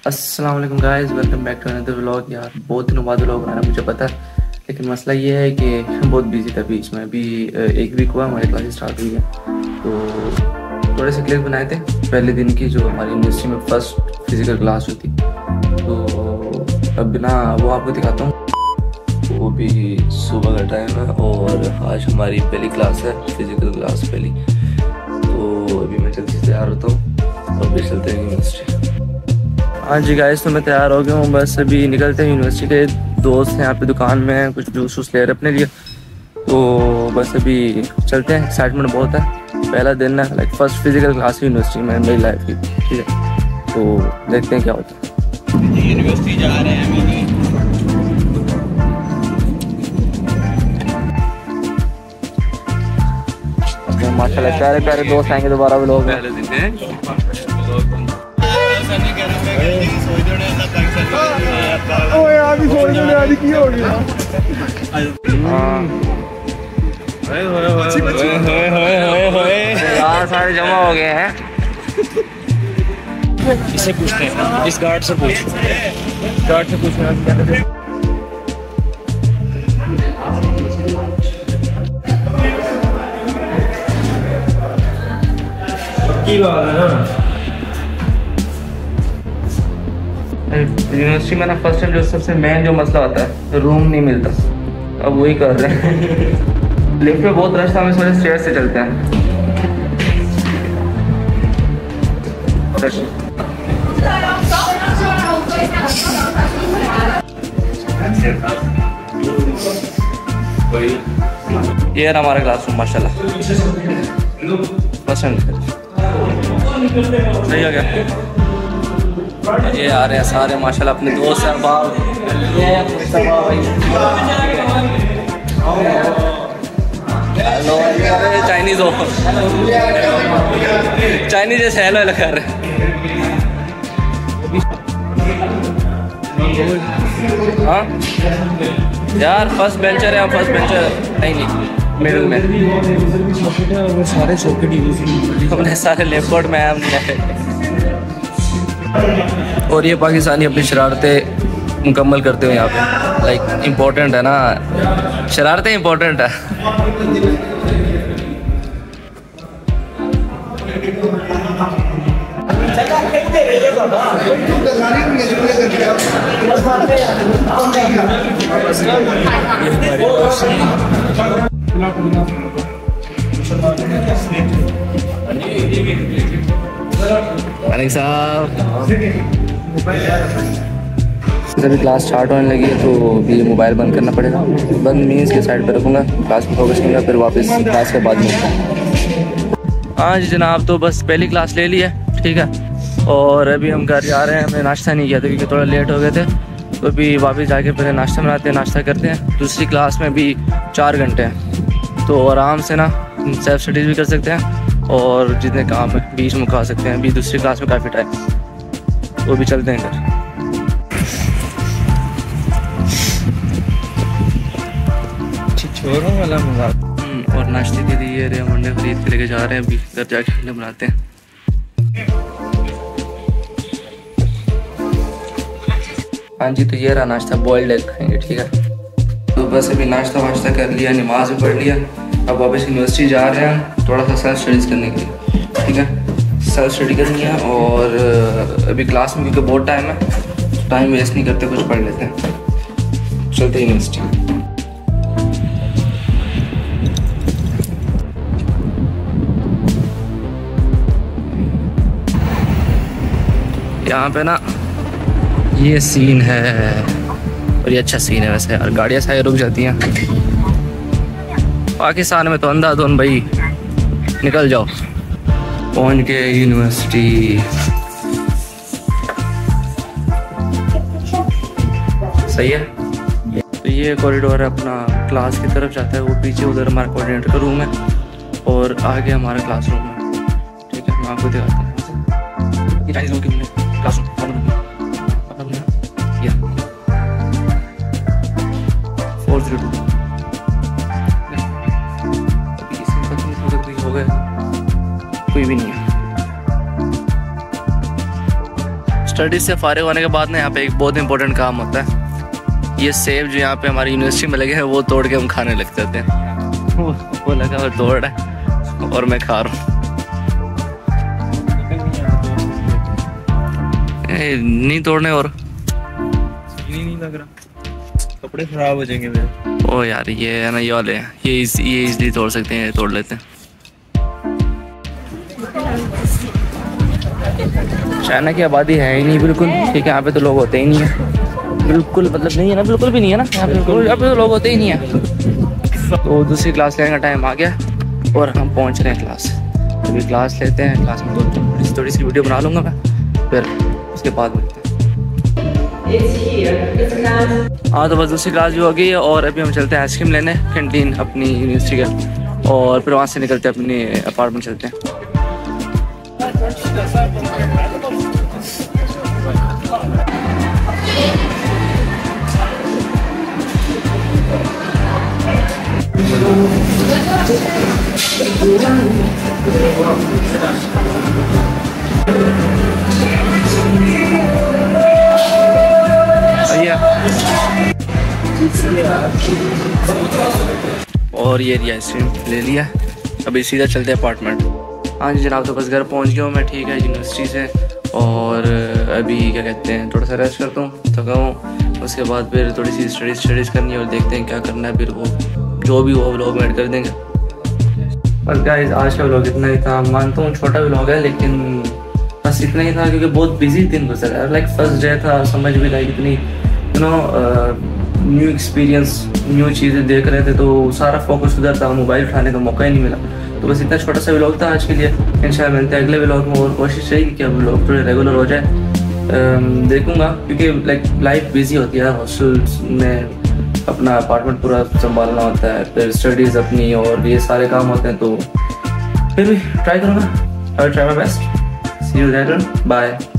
अस्सलाम वालेकुम guys, welcome back to another vlog. यार बहुत दिनों बाद व्लॉग बना रहा मुझे पता है, लेकिन मसला ये है कि बहुत बिजी था बीच में। अभी एक वीक हुआ हमारी क्लास स्टार्ट हुई है, तो थोड़े से क्लिप बनाए थे पहले दिन की, जो हमारी यूनिवर्सिटी में फर्स्ट फिज़िकल क्लास हुई थी। तो अब ना वो आपको दिखाता हूँ। वो भी सुबह का टाइम है और आज हमारी पहली क्लास है, फिज़िकल क्लास पहली। तो अभी मैं जल्दी से तैयार होता हूँ और फिर चलते हैं यूनिवर्सिटी। हाँ जी गाइस, तो मैं तैयार हो गया हूँ, बस अभी निकलते हैं यूनिवर्सिटी के। दोस्त हैं यहाँ पे दुकान में, कुछ जूस वूस ले रहे अपने लिए, तो बस अभी चलते हैं। एक्साइटमेंट बहुत है, पहला दिन है, like first physical class university में मेरी लाइफ की, ठीक है। तो देखते हैं क्या होता है। यूनिवर्सिटी जा रहे हैं माशाल्लाह प्यारे प्यारे दोस्त आएंगे दोबारा भी लोग। सारे जमा हो गए हैं। इससे पूछते हैं, इस गार्ड से पूछ, गार्ड से पूछना यूनिवर्सिटी में ना फर्स्ट टाइम जो सबसे मेन जो मसला होता है, रूम नहीं मिलता। अब वही कर रहे हैं। लिफ्ट में बहुत रश था, हम इस वजह स्टेयर से चलते हैं। ये है हमारा क्लासरूम, माशाल्लाह पसंद सही हो गया। ये आ रहे हैं सारे माशाल्लाह अपने दोस्त हैं। हेलो, चाइनीज हो, चाइनीज जैसे हेलो हेलो कर रहे हैं। हाँ यार, फर्स्ट बेंचर है, फर्स्ट बेंचर नहीं मिडिल में सारे सॉकेट हमने सारे लेफ्ट में हमने। और ये पाकिस्तानी अपनी शरारतें मुकम्मल करते हुए यहाँ पे, लाइक इम्पोर्टेंट है ना, शरारतें इम्पोर्टेंट है। जब क्लास स्टार्ट होने लगी है तो भी ये मोबाइल बंद करना पड़ेगा। बंद मीन्स के साइड पर रखूँगा, क्लास में फोकस करूँगा, फिर वापस क्लास के बाद में। हाँ जी जनाब, तो बस पहली क्लास ले ली है, ठीक है। और अभी हम घर जा रहे हैं। हमने नाश्ता नहीं किया था क्योंकि थोड़ा लेट हो गए थे, तो अभी वापस जाके पहले नाश्ता बनाते हैं, नाश्ता करते हैं। दूसरी क्लास में भी 4 घंटे हैं, तो आराम से ना सेल्फ स्टडीज़ भी कर सकते हैं और जितने काम है बीच में खा सकते हैं। अभी दूसरी क्लास में काफ़ी टाइम, वो भी चलते हैं घर। वाला और नाश्ते के लिए ये हम अंडे खरीद के लेके जा रहे हैं। अभी घर जाके अंडे बनाते हैं। हाँ जी, तो ये रहा नाश्ता, बॉइल्ड एग खाएंगे, ठीक है। तो बस अभी नाश्ता वाश्ता कर लिया, नमाज भी पढ़ लिया। अब वापस यूनिवर्सिटी जा रहे हैं थोड़ा सा सेल्फ स्टडीज़ करने के लिए, ठीक है। सेल्फ स्टडी करनी है और अभी क्लास में क्योंकि बहुत टाइम है, टाइम वेस्ट नहीं करते, कुछ पढ़ लेते हैं, चलते हैं यूनिवर्सिटी। यहाँ पे ना ये सीन है, और ये अच्छा सीन है वैसे यार। गाड़ियाँ सारी रुक जाती हैं। पाकिस्तान में तो अंधाधुन भाई, निकल जाओ। पहुँच गए यूनिवर्सिटी। सही है। तो ये कॉरिडोर है अपना, क्लास की तरफ जाता है, वो पीछे उधर हमारा कोऑर्डिनेटर का रूम है और आगे हमारा क्लासरूम है, ठीक है। मैं आपको दिखाता हूँ। ये चाइनीज लोग के क्लासरूम या 402 हो गए, कोई भी नहीं है। स्टडी से फारिग होने के बाद ना यहाँ पे एक बहुत इंपॉर्टेंट काम होता है। ये सेब जो यहाँ पे हमारी यूनिवर्सिटी में लगे हैं वो तोड़ के हम खाने लग जाते हैं। वो लगा हुआ तोड़ रहा है और मैं खा रहा हूँ। नहीं तोड़ने और नहीं लग रहा, कपड़े खराब हो जाएंगे मेरे। ओ यार ये है ना, ये वाले ये इजली तोड़ सकते हैं, तोड़ लेते हैं। चाइना की आबादी है ही नहीं बिल्कुल, ठीक है। यहाँ पे तो लोग होते ही नहीं है बिल्कुल, मतलब नहीं है ना, बिल्कुल भी नहीं है ना यहाँ पे, यहाँ पे तो लोग होते ही नहीं है। तो दूसरी क्लास लेने का टाइम आ गया और हम पहुँच रहे हैं क्लास। अभी क्लास लेते हैं, क्लास में थोड़ी सी वीडियो बना लूँगा मैं, फिर उसके बाद मिलते हैं। हाँ तो बस दूसरी क्लास भी हो गई है और अभी हम चलते हैं आइसक्रीम लेने कैंटीन अपनी यूनिवर्सिटी का, और फिर वहाँ से निकलते हैं अपने अपार्टमेंट चलते हैं। और ये आइसक्रीम ले लिया, अभी सीधा चलते हैं अपार्टमेंट। हाँ जी जनाब, तो बस घर पहुंच गया हूँ मैं, ठीक है, यूनिवर्सिटी से। और अभी क्या कहते हैं, थोड़ा सा रेस्ट करता हूँ, थका हूँ। उसके बाद फिर थोड़ी सी स्टडीज़ करनी है और देखते हैं क्या करना है, फिर वो जो भी वो व्लॉग में ऐड कर देंगे। बस गाइस आज का व्लॉग इतना ही था। मानता हूँ छोटा व्लॉग है, लेकिन बस इतना ही था क्योंकि बहुत बिजी दिन गुजरा है। लाइक फर्स्ट डे था, समझ भी लाइक इतनी न्यू एक्सपीरियंस, न्यू चीज़ें देख रहे थे, तो सारा फोकस उधर था, मोबाइल उठाने का मौका ही नहीं मिला। तो बस इतना छोटा सा व्लॉग था आज के लिए। इंशाल्लाह मिलते हैं अगले व्लॉग में, और कोशिश रहेगी कि व्लॉग थोड़े रेगुलर हो जाए। देखूंगा क्योंकि लाइक लाइफ बिजी होती है, हॉस्टल्स में अपना अपार्टमेंट पूरा संभालना होता है, फिर स्टडीज़ अपनी और ये सारे काम होते हैं, तो फिर भी ट्राई करूँगा। I will try my best. See you later, bye.